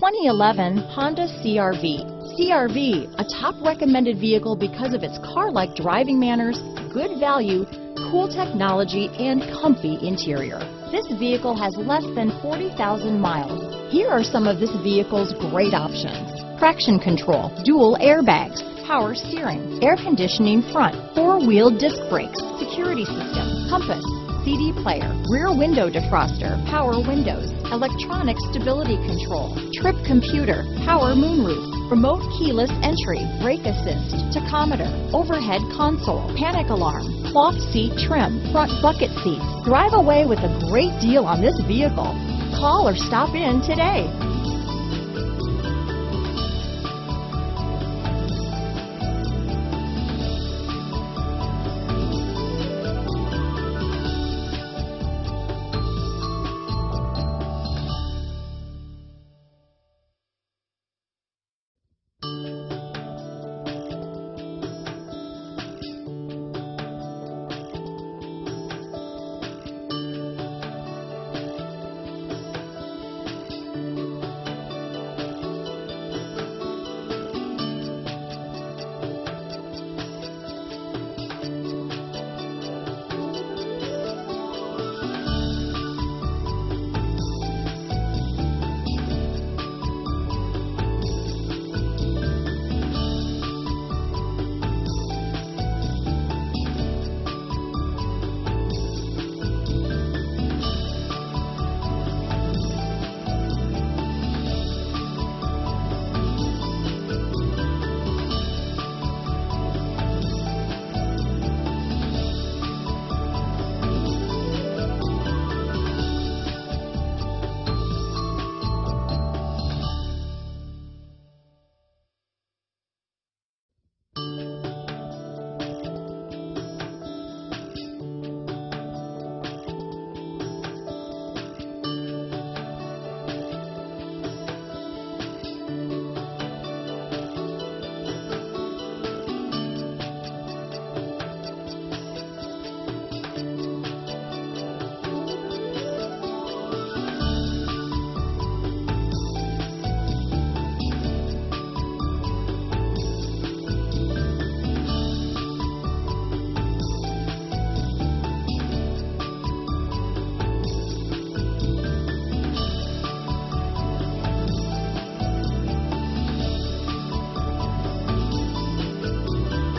2011 Honda CRV. CRV, a top recommended vehicle because of its car-like driving manners, good value, cool technology, and comfy interior. This vehicle has less than 40,000 miles. Here are some of this vehicle's great options: traction control, dual airbags, power steering, air conditioning front, four-wheel disc brakes, security system, compass, CD player, rear window defroster, power windows, electronic stability control, trip computer, power moonroof, remote keyless entry, brake assist, tachometer, overhead console, panic alarm, cloth seat trim, front bucket seats. Drive away with a great deal on this vehicle. Call or stop in today.